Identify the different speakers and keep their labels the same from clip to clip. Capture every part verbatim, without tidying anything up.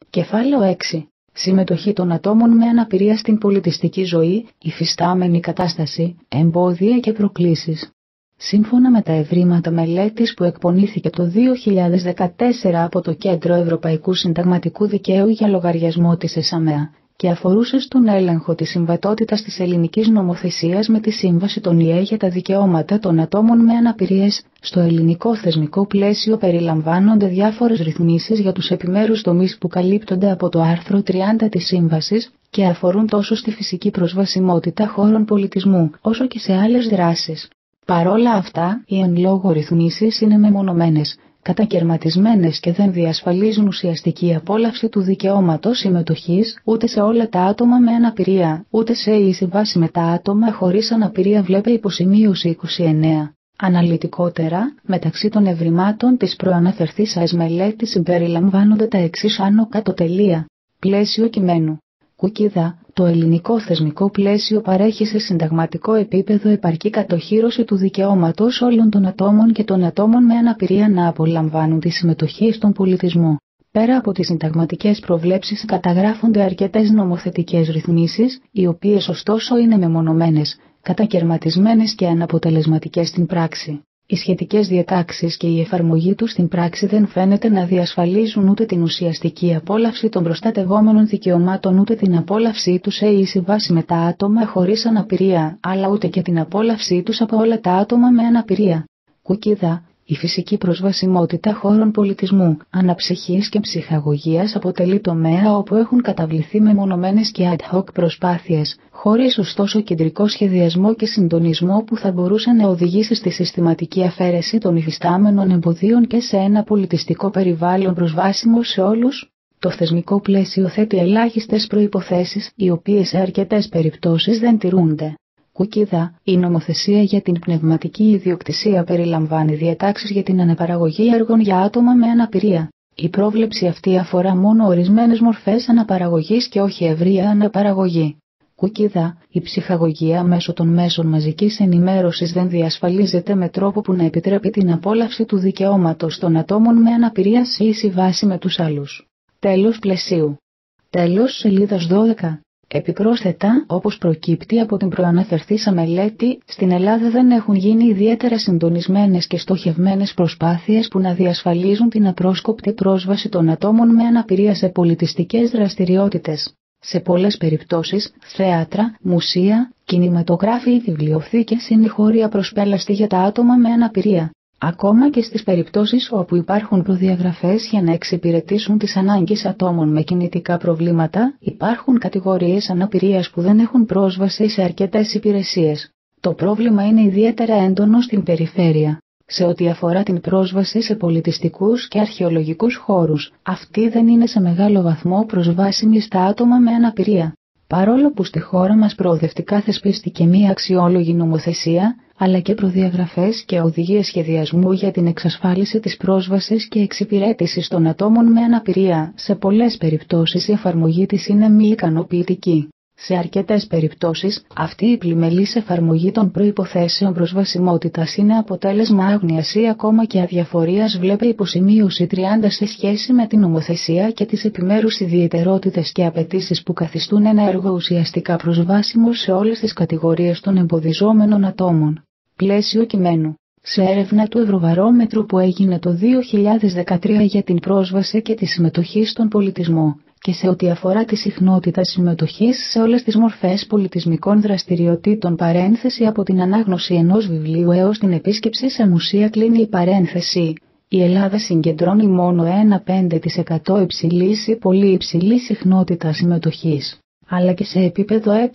Speaker 1: Κεφάλαιο έξι. Συμμετοχή των ατόμων με αναπηρία στην πολιτιστική ζωή, υφιστάμενη κατάσταση, εμπόδια και προκλήσεις. Σύμφωνα με τα ευρήματα μελέτης που εκπονήθηκε το δύο χιλιάδες δεκατέσσερα από το Κέντρο Ευρωπαϊκού Συνταγματικού Δικαίου για λογαριασμό της ΕΣΑΜΕΑ και αφορούσε στον έλεγχο της συμβατότητας της ελληνικής νομοθεσίας με τη Σύμβαση των ΙΕ για τα δικαιώματα των ατόμων με αναπηρίες, στο ελληνικό θεσμικό πλαίσιο περιλαμβάνονται διάφορες ρυθμίσεις για τους επιμέρους τομείς που καλύπτονται από το άρθρο τριάντα της Σύμβασης και αφορούν τόσο στη φυσική προσβασιμότητα χώρων πολιτισμού, όσο και σε άλλες δράσεις. Παρόλα αυτά, οι εν λόγω ρυθμίσεις είναι μεμονωμένες, κατακαιρματισμένες και δεν διασφαλίζουν ουσιαστική απόλαυση του δικαιώματος συμμετοχής ούτε σε όλα τα άτομα με αναπηρία, ούτε σε ίση βάση με τα άτομα χωρίς αναπηρία, βλέπε υποσημείωση είκοσι εννέα. Αναλυτικότερα, μεταξύ των ευρημάτων της προαναφερθήσας μελέτης συμπεριλαμβάνονται τα εξής άνω κάτω τελεία. Πλαίσιο κειμένου. Κουκίδα, το ελληνικό θεσμικό πλαίσιο παρέχει σε συνταγματικό επίπεδο επαρκή κατοχύρωση του δικαιώματος όλων των ατόμων και των ατόμων με αναπηρία να απολαμβάνουν τη συμμετοχή στον πολιτισμό. Πέρα από τις συνταγματικές προβλέψεις καταγράφονται αρκετές νομοθετικές ρυθμίσεις, οι οποίες ωστόσο είναι μεμονωμένες, κατακαιρματισμένες και αναποτελεσματικές στην πράξη. Οι σχετικές διατάξεις και η εφαρμογή τους στην πράξη δεν φαίνεται να διασφαλίζουν ούτε την ουσιαστική απόλαυση των προστατευόμενων δικαιωμάτων ούτε την απόλαυσή τους σε ίση βάση με τα άτομα χωρίς αναπηρία, αλλά ούτε και την απόλαυσή τους από όλα τα άτομα με αναπηρία. Κουκίδα. Η φυσική προσβασιμότητα χώρων πολιτισμού, αναψυχής και ψυχαγωγίας αποτελεί τομέα όπου έχουν καταβληθεί μεμονωμένες και ad hoc προσπάθειες, χωρίς ωστόσο κεντρικό σχεδιασμό και συντονισμό που θα μπορούσε να οδηγήσει στη συστηματική αφαίρεση των υφιστάμενων εμποδίων και σε ένα πολιτιστικό περιβάλλον προσβάσιμο σε όλους. Το θεσμικό πλαίσιο θέτει ελάχιστες προϋποθέσεις, οι οποίες σε αρκετές περιπτώσεις δεν τηρούνται. Κουκίδα, η νομοθεσία για την πνευματική ιδιοκτησία περιλαμβάνει διατάξεις για την αναπαραγωγή έργων για άτομα με αναπηρία. Η πρόβλεψη αυτή αφορά μόνο ορισμένες μορφές αναπαραγωγής και όχι ευρεία αναπαραγωγή. Κουκίδα, η ψυχαγωγία μέσω των μέσων μαζικής ενημέρωσης δεν διασφαλίζεται με τρόπο που να επιτρέπει την απόλαυση του δικαιώματος των ατόμων με αναπηρία σε ίση βάση με τους άλλους. Τέλος πλαισίου. Τέλος σελίδας δώδεκα. Επιπρόσθετα, όπως προκύπτει από την προαναφερθήσα μελέτη, στην Ελλάδα δεν έχουν γίνει ιδιαίτερα συντονισμένες και στοχευμένες προσπάθειες που να διασφαλίζουν την απρόσκοπτη πρόσβαση των ατόμων με αναπηρία σε πολιτιστικές δραστηριότητες. Σε πολλές περιπτώσεις, θέατρα, μουσεία, κινηματογράφοι ή βιβλιοθήκες είναι χώροι απροσπέλαστοι για τα άτομα με αναπηρία. Ακόμα και στις περιπτώσεις όπου υπάρχουν προδιαγραφές για να εξυπηρετήσουν τις ανάγκες ατόμων με κινητικά προβλήματα, υπάρχουν κατηγορίες αναπηρίας που δεν έχουν πρόσβαση σε αρκετές υπηρεσίες. Το πρόβλημα είναι ιδιαίτερα έντονο στην περιφέρεια. Σε ό,τι αφορά την πρόσβαση σε πολιτιστικούς και αρχαιολογικούς χώρους, αυτή δεν είναι σε μεγάλο βαθμό προσβάσιμη στα άτομα με αναπηρία. Παρόλο που στη χώρα μας προοδευτικά θεσπίστηκε μία αξιόλογη νομοθεσία, αλλά και προδιαγραφές και οδηγίες σχεδιασμού για την εξασφάλιση της πρόσβασης και εξυπηρέτησης των ατόμων με αναπηρία, σε πολλές περιπτώσεις η εφαρμογή της είναι μη ικανοποιητική. Σε αρκετές περιπτώσεις, αυτή η πλημελής εφαρμογή των προϋποθέσεων προσβασιμότητας είναι αποτέλεσμα άγνοιας ή ακόμα και αδιαφορίας, βλέπε υποσημείωση τριάντα, σε σχέση με την νομοθεσία και τις επιμέρους ιδιαιτερότητες και απαιτήσεις που καθιστούν ένα έργο ουσιαστικά προσβάσιμο σε όλες τις κατηγορίες των εμποδιζόμενων ατόμων. Πλαίσιο κειμένου. Σε έρευνα του Ευρωβαρόμετρου που έγινε το δύο χιλιάδες δεκατρία για την πρόσβαση και τη συμμετοχή στον πολιτισμό, και σε ό,τι αφορά τη συχνότητα συμμετοχής σε όλες τις μορφές πολιτισμικών δραστηριοτήτων, παρένθεση από την ανάγνωση ενός βιβλίου έως την επίσκεψη σε μουσεία, κλείνει η παρένθεση. Η Ελλάδα συγκεντρώνει μόνο ένα κόμμα πέντε τοις εκατό υψηλής ή πολύ υψηλή συχνότητα συμμετοχής. Αλλά και σε επίπεδο ε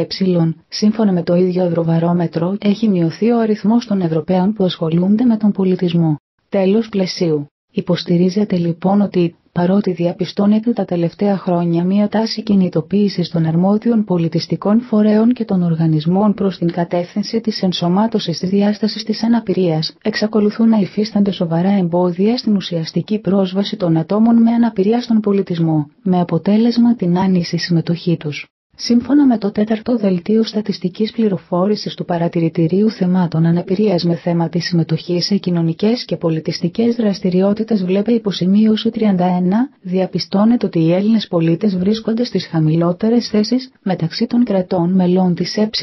Speaker 1: ε, σύμφωνα με το ίδιο Ευρωβαρόμετρο, έχει μειωθεί ο αριθμός των Ευρωπαίων που ασχολούνται με τον πολιτισμό. Τέλος πλαισίου. Υποστηρίζεται λοιπόν ότι, παρότι διαπιστώνεται τα τελευταία χρόνια μία τάση κινητοποίησης των αρμόδιων πολιτιστικών φορέων και των οργανισμών προς την κατεύθυνση της ενσωμάτωσης της διάστασης της αναπηρίας, εξακολουθούν να υφίστανται σοβαρά εμπόδια στην ουσιαστική πρόσβαση των ατόμων με αναπηρία στον πολιτισμό, με αποτέλεσμα την άνηση συμμετοχή τους. Σύμφωνα με το τέταρτο Δελτίο Στατιστικής Πληροφόρησης του Παρατηρητηρίου Θεμάτων Αναπηρίας με θέμα τη συμμετοχή σε κοινωνικές και πολιτιστικές δραστηριότητες, βλέπει υποσημείωση τριάντα ένα, διαπιστώνεται ότι οι Έλληνες πολίτες βρίσκονται στις χαμηλότερες θέσεις μεταξύ των κρατών μελών της ΕΕ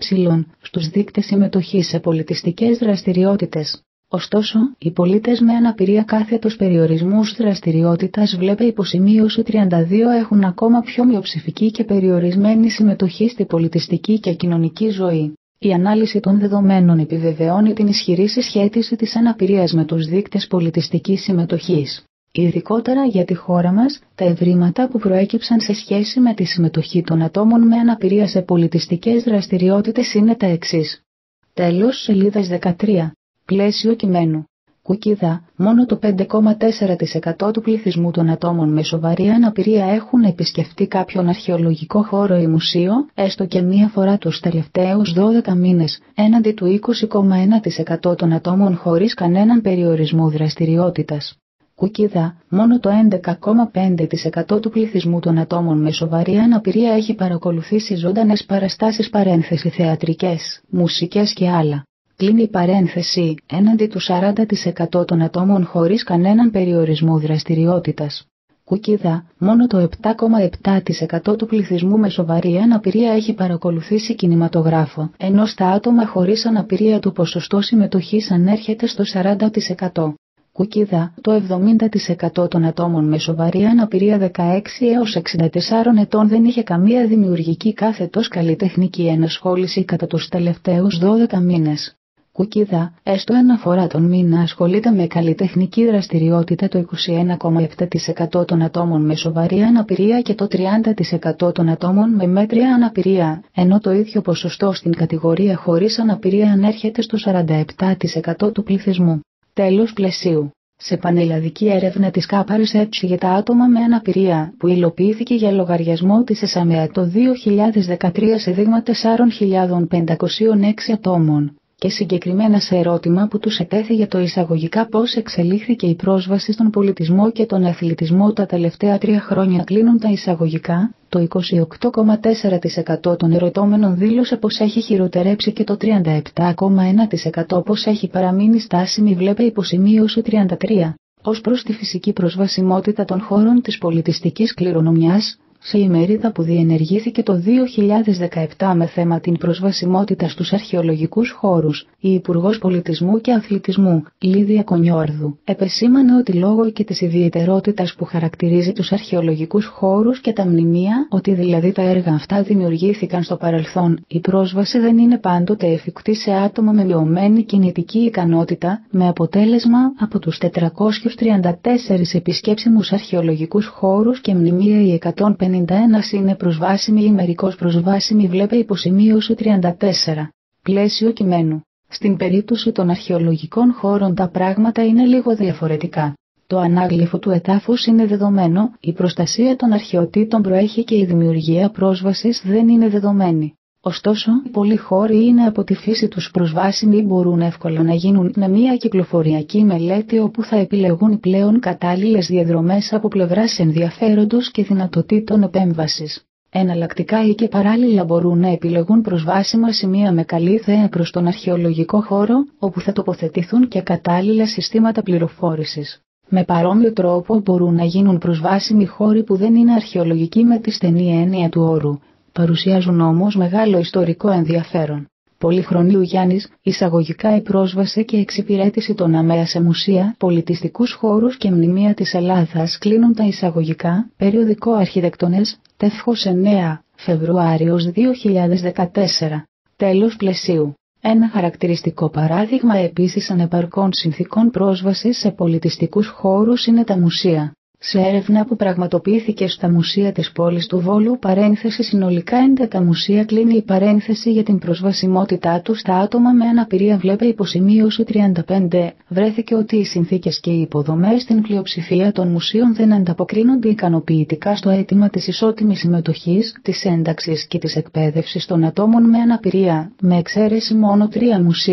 Speaker 1: στους δείκτες συμμετοχής σε πολιτιστικές δραστηριότητες. Ωστόσο, οι πολίτες με αναπηρία κάθετος περιορισμούς δραστηριότητας, βλέπει υποσημείωση τριάντα δύο, έχουν ακόμα πιο μειοψηφική και περιορισμένη συμμετοχή στη πολιτιστική και κοινωνική ζωή. Η ανάλυση των δεδομένων επιβεβαιώνει την ισχυρή συσχέτιση της αναπηρίας με τους δείκτες πολιτιστικής συμμετοχής. Ειδικότερα για τη χώρα μας, τα ευρήματα που προέκυψαν σε σχέση με τη συμμετοχή των ατόμων με αναπηρία σε πολιτιστικές δραστηριότητες είναι τα εξής. Τέλος σελίδας δεκατρία. Πλαίσιο κειμένου. Κουκίδα, μόνο το πέντε κόμμα τέσσερα τοις εκατό του πληθυσμού των ατόμων με σοβαρή αναπηρία έχουν επισκεφτεί κάποιον αρχαιολογικό χώρο ή μουσείο, έστω και μία φορά τους τελευταίους δώδεκα μήνες, έναντι του είκοσι κόμμα ένα τοις εκατό των ατόμων χωρίς κανέναν περιορισμό δραστηριότητας. Κουκίδα, μόνο το έντεκα κόμμα πέντε τοις εκατό του πληθυσμού των ατόμων με σοβαρή αναπηρία έχει παρακολουθήσει ζωντανές παραστάσεις παρένθεση θεατρικές, μουσικές και άλλα. Κλείνει η παρένθεση, έναντι του σαράντα τοις εκατό των ατόμων χωρίς κανέναν περιορισμό δραστηριότητας. Κουκίδα, μόνο το επτά κόμμα επτά τοις εκατό του πληθυσμού με σοβαρή αναπηρία έχει παρακολουθήσει κινηματογράφο, ενώ στα άτομα χωρίς αναπηρία το ποσοστό συμμετοχής ανέρχεται στο σαράντα τοις εκατό. Κουκίδα, το εβδομήντα τοις εκατό των ατόμων με σοβαρή αναπηρία δεκαέξι έως εξήντα τεσσάρων ετών δεν είχε καμία δημιουργική κάθετος καλλιτεχνική ενασχόληση κατά τους τελευταίους δώδεκα μήνες. Κουκίδα, έστω ένα φορά τον μήνα ασχολείται με καλλιτεχνική δραστηριότητα το είκοσι ένα κόμμα επτά τοις εκατό των ατόμων με σοβαρή αναπηρία και το τριάντα τοις εκατό των ατόμων με μέτρια αναπηρία, ενώ το ίδιο ποσοστό στην κατηγορία χωρίς αναπηρία ανέρχεται στο σαράντα επτά τοις εκατό του πληθυσμού. Τέλος πλαισίου. Σε πανελλαδική έρευνα της Κάπα Research για τα άτομα με αναπηρία, που υλοποιήθηκε για λογαριασμό της ΕΣΑΜΕΑ το δύο χιλιάδες δεκατρία σε δείγμα τέσσερις χιλιάδες πεντακόσια έξι ατόμων, και συγκεκριμένα σε ερώτημα που τους ετέθη για το εισαγωγικά πώς εξελίχθηκε η πρόσβαση στον πολιτισμό και τον αθλητισμό τα τελευταία τρία χρόνια, κλείνουν τα εισαγωγικά, το είκοσι οκτώ κόμμα τέσσερα τοις εκατό των ερωτώμενων δήλωσε πως έχει χειροτερέψει και το τριάντα επτά κόμμα ένα τοις εκατό πως έχει παραμείνει στάσιμη, βλέπει υποσημείωση τριάντα τρία. Ως προς τη φυσική προσβασιμότητα των χώρων της πολιτιστικής κληρονομιάς, σε ημερίδα που διενεργήθηκε το δύο χιλιάδες δεκαεπτά με θέμα την προσβασιμότητα στους αρχαιολογικούς χώρους, η Υπουργός Πολιτισμού και Αθλητισμού, Λίδια Κονιόρδου, επεσήμανε ότι λόγω και της ιδιαιτερότητας που χαρακτηρίζει τους αρχαιολογικούς χώρους και τα μνημεία, ότι δηλαδή τα έργα αυτά δημιουργήθηκαν στο παρελθόν, η πρόσβαση δεν είναι πάντοτε εφικτή σε άτομα με μειωμένη κινητική ικανότητα, με αποτέλεσμα από τους τετρακόσιους τριάντα τέσσερις επισκέψιμους αρχαιολογικούς χώρους και μνημεία οι εκατόν πενήντα ένα είναι προσβάσιμοι ή μερικώς προσβάσιμοι, βλέπει υποσημείωση τριάντα τέσσερα. Πλαίσιο κειμένου. Στην περίπτωση των αρχαιολογικών χώρων τα πράγματα είναι λίγο διαφορετικά. Το ανάγλυφο του εδάφους είναι δεδομένο, η προστασία των αρχαιοτήτων προέχει και η δημιουργία πρόσβασης δεν είναι δεδομένη. Ωστόσο, πολλοί χώροι είναι από τη φύση τους προσβάσιμοι ή μπορούν εύκολα να γίνουν με μια κυκλοφοριακή μελέτη όπου θα επιλεγούν οι πλέον κατάλληλες διαδρομές από πλευράς ενδιαφέροντος και δυνατοτήτων επέμβασης. Εναλλακτικά ή και παράλληλα μπορούν να επιλεγούν προσβάσιμα σημεία με καλή θέα προς τον αρχαιολογικό χώρο, όπου θα τοποθετηθούν και κατάλληλα συστήματα πληροφόρησης. Με παρόμοιο τρόπο μπορούν να γίνουν προσβάσιμοι χώροι που δεν είναι αρχαιολογικοί με τη στενή έννοια του όρου. Παρουσιάζουν όμως μεγάλο ιστορικό ενδιαφέρον. Πολυχρονίου Γιάννης, εισαγωγικά η πρόσβαση και εξυπηρέτηση των ΑΜΕΑ σε μουσεία, πολιτιστικούς χώρους και μνημεία της Ελλάδας, κλείνουν τα εισαγωγικά, περιοδικό Αρχιτεκτονές, τεύχος εννέα, Φεβρουάριος δύο χιλιάδες δεκατέσσερα. Τέλος πλαισίου. Ένα χαρακτηριστικό παράδειγμα επίσης ανεπαρκών συνθήκων πρόσβασης σε πολιτιστικούς χώρους είναι τα μουσεία. Σε έρευνα που πραγματοποιήθηκε στα μουσεία της πόλης του Βόλου, παρένθεση συνολικά έντεκα μουσεία, κλείνει η παρένθεση για την προσβασιμότητά του στα άτομα με αναπηρία, βλέπει υποσημείωση τριάντα πέντε, βρέθηκε ότι οι συνθήκες και οι υποδομές στην πλειοψηφία των μουσείων δεν ανταποκρίνονται ικανοποιητικά στο αίτημα της ισότιμης συμμετοχής, της ένταξης και της εκπαίδευσης των ατόμων με αναπηρία, με εξαίρεση μόνο τρία μουσεία.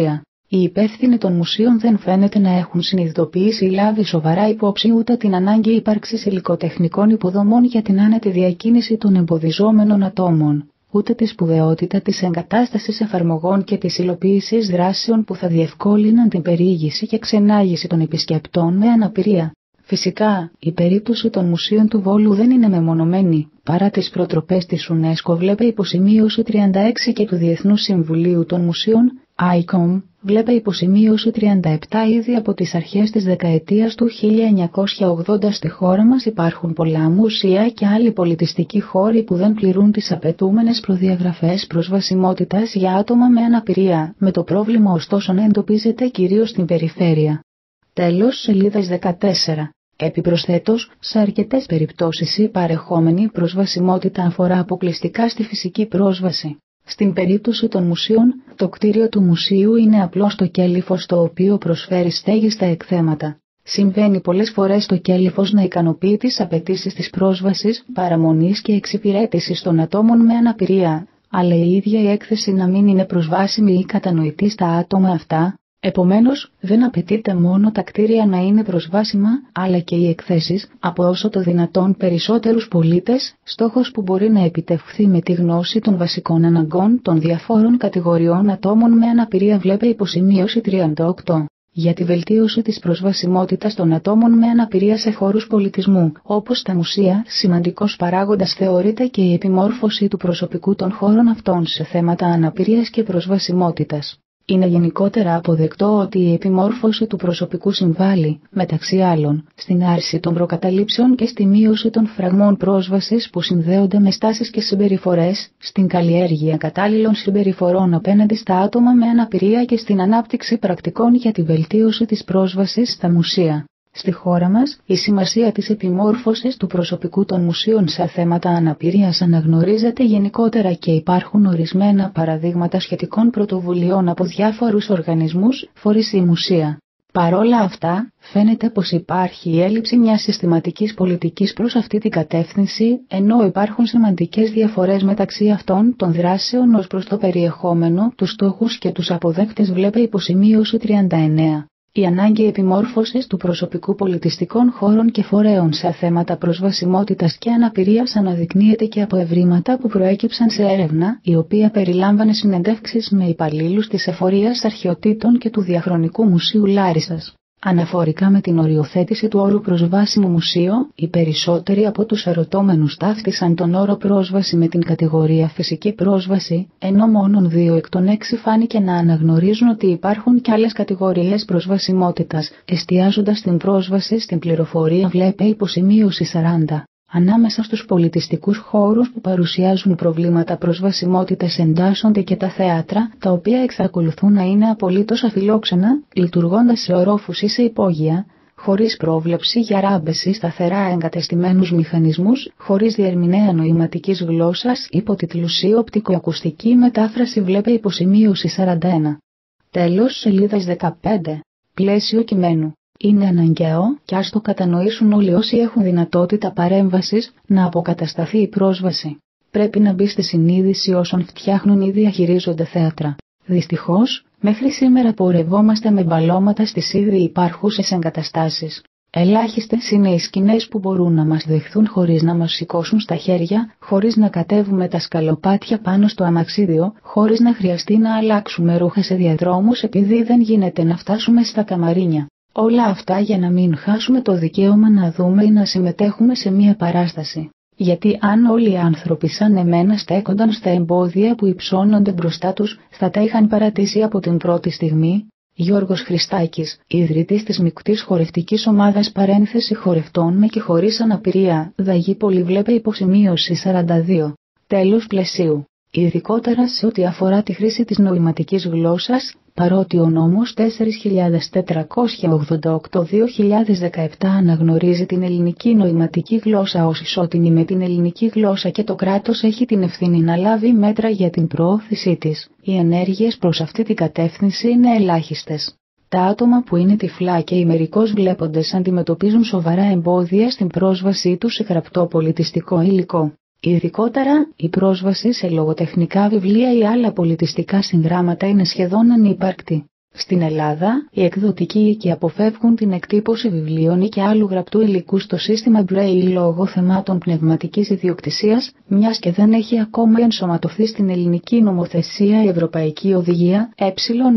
Speaker 1: Οι υπεύθυνοι των μουσείων δεν φαίνεται να έχουν συνειδητοποιήσει ή λάβει σοβαρά υπόψη ούτε την ανάγκη ύπαρξης υλικοτεχνικών υποδομών για την άνετη διακίνηση των εμποδιζόμενων ατόμων, ούτε τη σπουδαιότητα της εγκατάστασης εφαρμογών και της υλοποίησης δράσεων που θα διευκόλυναν την περιήγηση και ξενάγηση των επισκεπτών με αναπηρία. Φυσικά, η περίπτωση των μουσείων του Βόλου δεν είναι μεμονωμένη, παρά τις προτροπές της UNESCO βλέπε υποσημείωση τριάντα έξι και του Διεθνούς Συμβουλίου των Μουσείων, άι κομ, βλέπε υποσημείωση τριάντα επτά ήδη από τις αρχές της δεκαετίας του χίλια εννιακόσια ογδόντα. Στη χώρα μας υπάρχουν πολλά μουσεία και άλλοι πολιτιστικοί χώροι που δεν πληρούν τις απαιτούμενες προδιαγραφές προσβασιμότητας για άτομα με αναπηρία, με το πρόβλημα ωστόσο να εντοπίζεται κυρίως στην περιφέρεια. Τέλος σελίδας δεκατέσσερα. Επιπροσθέτως, σε αρκετές περιπτώσεις η παρεχόμενη προσβασιμότητα αφορά αποκλειστικά στη φυσική πρόσβαση. Στην περίπτωση των μουσείων, το κτίριο του μουσείου είναι απλώς το κέλυφος το οποίο προσφέρει στέγη στα εκθέματα. Συμβαίνει πολλές φορές το κέλυφος να ικανοποιεί τις απαιτήσεις της πρόσβασης, παραμονής και εξυπηρέτησης των ατόμων με αναπηρία, αλλά η ίδια η έκθεση να μην είναι προσβάσιμη ή κατανοητή στα άτομα αυτά. Επομένως, δεν απαιτείται μόνο τα κτίρια να είναι προσβάσιμα, αλλά και οι εκθέσεις, από όσο το δυνατόν περισσότερους πολίτες, στόχος που μπορεί να επιτευχθεί με τη γνώση των βασικών αναγκών των διαφόρων κατηγοριών ατόμων με αναπηρία βλέπε υποσημείωση τριάντα οκτώ. Για τη βελτίωση της προσβασιμότητας των ατόμων με αναπηρία σε χώρους πολιτισμού, όπως τα μουσεία, σημαντικός παράγοντας θεωρείται και η επιμόρφωση του προσωπικού των χώρων αυτών σε θέματα αναπηρίας και προσβασιμότητας. Είναι γενικότερα αποδεκτό ότι η επιμόρφωση του προσωπικού συμβάλλει, μεταξύ άλλων, στην άρση των προκαταλήψεων και στη μείωση των φραγμών πρόσβασης που συνδέονται με στάσεις και συμπεριφορές, στην καλλιέργεια κατάλληλων συμπεριφορών απέναντι στα άτομα με αναπηρία και στην ανάπτυξη πρακτικών για τη βελτίωση της πρόσβασης στα μουσεία. Στη χώρα μας, η σημασία της επιμόρφωσης του προσωπικού των μουσείων σε θέματα αναπηρίας αναγνωρίζεται γενικότερα και υπάρχουν ορισμένα παραδείγματα σχετικών πρωτοβουλειών από διάφορους οργανισμούς, φορείς ή μουσεία. Παρόλα αυτά, φαίνεται πως υπάρχει η έλλειψη μιας συστηματικής πολιτικής προς αυτή την κατεύθυνση, ενώ υπάρχουν σημαντικές διαφορές μεταξύ αυτών των δράσεων ως προς το περιεχόμενο, τους στόχους και τους αποδέκτες βλέπε υποσημείωση τριάντα εννέα. Η ανάγκη επιμόρφωσης του προσωπικού πολιτιστικών χώρων και φορέων σε θέματα προσβασιμότητας και αναπηρίας αναδεικνύεται και από ευρήματα που προέκυψαν σε έρευνα, η οποία περιλάμβανε συνεντεύξεις με υπαλλήλους της Εφορίας Αρχαιοτήτων και του Διαχρονικού Μουσείου Λάρισσας. Αναφορικά με την οριοθέτηση του όρου προσβάσιμο μουσείο, οι περισσότεροι από τους ερωτώμενους ταύτισαν τον όρο πρόσβαση με την κατηγορία φυσική πρόσβαση, ενώ μόνον δύο εκ των έξι φάνηκε να αναγνωρίζουν ότι υπάρχουν και άλλες κατηγορίες προσβασιμότητας, εστιάζοντας στην πρόσβαση στην πληροφορία βλέπε υποσημείωση σαράντα. Ανάμεσα στους πολιτιστικούς χώρους που παρουσιάζουν προβλήματα προσβασιμότητας εντάσσονται και τα θέατρα, τα οποία εξακολουθούν να είναι απολύτως αφιλόξενα, λειτουργώντας σε ορόφους ή σε υπόγεια, χωρίς πρόβλεψη για ράμπεση σταθερά εγκατεστημένους μηχανισμούς, χωρίς διερμηνέα νοηματικής γλώσσας, υποτιτλους ή οπτικοακουστική μετάφραση βλέπε υποσημείωση σαράντα ένα. Τέλος σελίδας δεκαπέντε. Πλαίσιο κειμένου. Είναι αναγκαίο, και ας το κατανοήσουν όλοι όσοι έχουν δυνατότητα παρέμβασης, να αποκατασταθεί η πρόσβαση. Πρέπει να μπει στη συνείδηση όσων φτιάχνουν ή διαχειρίζονται θέατρα. Δυστυχώς, μέχρι σήμερα πορευόμαστε με μπαλώματα στις ήδη υπάρχουσες εγκαταστάσεις. Ελάχιστες είναι οι σκηνές που μπορούν να μας δεχθούν χωρίς να μας σηκώσουν στα χέρια, χωρίς να κατέβουμε τα σκαλοπάτια πάνω στο αμαξίδιο, χωρίς να χρειαστεί να αλλάξουμε ρούχα σε διαδρόμους επειδή δεν γίνεται να φτάσουμε στα καμαρίνια. Όλα αυτά για να μην χάσουμε το δικαίωμα να δούμε ή να συμμετέχουμε σε μία παράσταση. Γιατί αν όλοι οι άνθρωποι σαν εμένα στέκονταν στα εμπόδια που υψώνονται μπροστά τους, θα τα είχαν παρατήσει από την πρώτη στιγμή. Γιώργος Χριστάκης, ιδρυτής της μεικτής χορευτικής ομάδας παρένθεση χορευτών με και χωρίς αναπηρία, Δαγίπολη βλέπε υποσημείωση σαράντα δύο. Τέλος πλαισίου. Ειδικότερα σε ό,τι αφορά τη χρήση της νοηματικής γλώσσας, παρότι ο νόμος τέσσερις χιλιάδες τετρακόσια ογδόντα οκτώ δύο χιλιάδες δεκαεπτά αναγνωρίζει την ελληνική νοηματική γλώσσα ως ισότιμη με την ελληνική γλώσσα και το κράτος έχει την ευθύνη να λάβει μέτρα για την προώθησή της, οι ενέργειες προς αυτή την κατεύθυνση είναι ελάχιστες. Τα άτομα που είναι τυφλά και οι μερικώς βλέποντες αντιμετωπίζουν σοβαρά εμπόδια στην πρόσβασή τους σε γραπτό πολιτιστικό υλικό. Ειδικότερα, η πρόσβαση σε λογοτεχνικά βιβλία ή άλλα πολιτιστικά συγγράμματα είναι σχεδόν ανύπαρκτη. Στην Ελλάδα, οι εκδοτικοί οίκοι αποφεύγουν την εκτύπωση βιβλίων ή και άλλου γραπτού υλικού στο σύστημα Braille λόγω θεμάτων πνευματικής ιδιοκτησίας, μιας και δεν έχει ακόμα ενσωματωθεί στην ελληνική νομοθεσία η Ευρωπαϊκή Οδηγία ΕΕ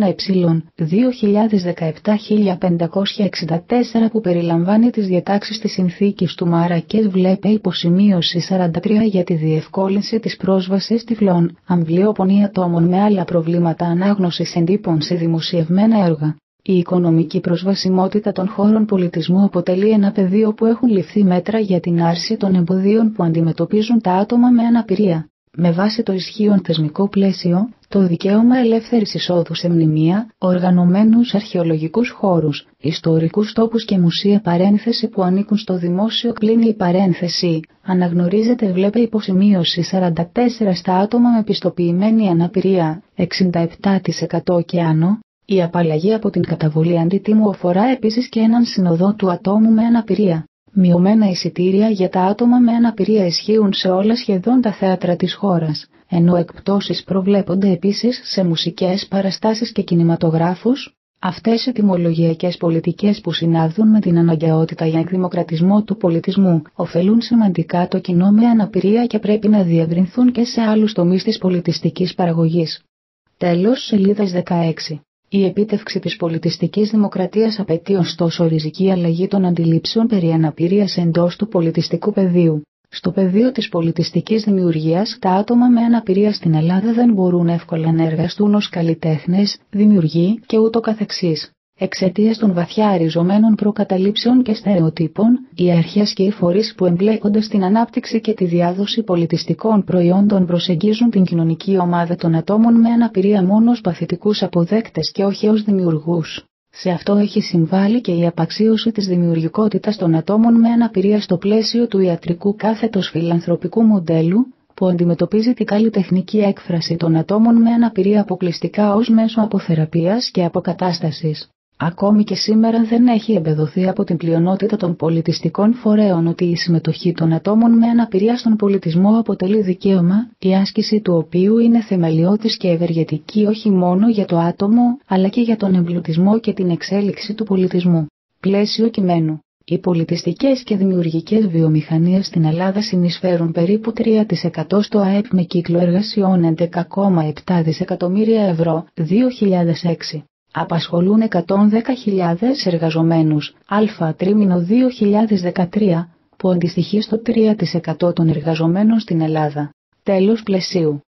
Speaker 1: δύο χιλιάδες δεκαεπτά χίλια πεντακόσια εξήντα τέσσερα που περιλαμβάνει τις διατάξεις της συνθήκης του Μαρακές βλέπε υποσημείωση σαράντα τρία για τη διευκόλυνση της πρόσβασης τυφλών, αμβλίωπων ή ατόμων με άλλα προβλήματα ανάγνωσης εντύπων σε δημοσιευμένα έργα. Η οικονομική προσβασιμότητα των χώρων πολιτισμού αποτελεί ένα πεδίο που έχουν ληφθεί μέτρα για την άρση των εμποδίων που αντιμετωπίζουν τα άτομα με αναπηρία. Με βάση το ισχύον θεσμικό πλαίσιο, το δικαίωμα ελεύθερης εισόδου σε μνημεία, οργανωμένους αρχαιολογικούς χώρους, ιστορικούς τόπους και μουσεία παρένθεση που ανήκουν στο δημόσιο πλην η παρένθεση, αναγνωρίζεται βλέπε υποσημείωση σαράντα τέσσερα στα άτομα με πιστοποιημένη αναπηρία, εξήντα επτά τοις εκατό και άνω. Η απαλλαγή από την καταβολή αντιτίμου αφορά επίσης και έναν συνοδό του ατόμου με αναπηρία. Μειωμένα εισιτήρια για τα άτομα με αναπηρία ισχύουν σε όλα σχεδόν τα θέατρα της χώρας, ενώ εκπτώσεις προβλέπονται επίσης σε μουσικές παραστάσεις και κινηματογράφους. Αυτές οι τιμολογιακές πολιτικές που συνάδουν με την αναγκαιότητα για εκδημοκρατισμό του πολιτισμού ωφελούν σημαντικά το κοινό με αναπηρία και πρέπει να διευρυνθούν και σε άλλους τομείς της πολιτιστικής παραγωγής. Τέλος, σελίδα δεκαέξι. Η επίτευξη της πολιτιστικής δημοκρατίας απαιτεί ωστόσο ριζική αλλαγή των αντιλήψεων περί αναπηρίας εντός του πολιτιστικού πεδίου. Στο πεδίο της πολιτιστικής δημιουργίας, τα άτομα με αναπηρία στην Ελλάδα δεν μπορούν εύκολα να εργαστούν ως καλλιτέχνες, δημιουργοί και ούτω καθεξής. Εξαιτίας των βαθιά ριζωμένων προκαταλήψεων και στερεοτύπων, οι αρχές και οι φορείς που εμπλέκονται στην ανάπτυξη και τη διάδοση πολιτιστικών προϊόντων προσεγγίζουν την κοινωνική ομάδα των ατόμων με αναπηρία μόνο ως παθητικούς αποδέκτες και όχι ως δημιουργούς. Σε αυτό έχει συμβάλει και η απαξίωση της δημιουργικότητας των ατόμων με αναπηρία στο πλαίσιο του ιατρικού κάθετος φιλανθρωπικού μοντέλου, που αντιμετωπίζει την καλλιτεχνική έκφραση των ατόμων με αναπηρία αποκλειστικά ως μέσο αποθεραπείας και αποκατάστασης. Ακόμη και σήμερα δεν έχει εμπεδοθεί από την πλειονότητα των πολιτιστικών φορέων ότι η συμμετοχή των ατόμων με αναπηρία στον πολιτισμό αποτελεί δικαίωμα, η άσκηση του οποίου είναι θεμελιώδης και ευεργετική όχι μόνο για το άτομο, αλλά και για τον εμπλουτισμό και την εξέλιξη του πολιτισμού. Πλαίσιο κειμένου. Οι πολιτιστικές και δημιουργικές βιομηχανίες στην Ελλάδα συνεισφέρουν περίπου τρία τοις εκατό στο ΑΕΠ με κύκλο εργασιών έντεκα κόμμα επτά δισεκατομμύρια ευρώ δύο χιλιάδες έξι. Απασχολούν εκατόν δέκα χιλιάδες εργαζομένους, α τρίμηνο δύο χιλιάδες δεκατρία, που αντιστοιχεί στο τρία τοις εκατό των εργαζομένων στην Ελλάδα. Τέλος πλαισίου.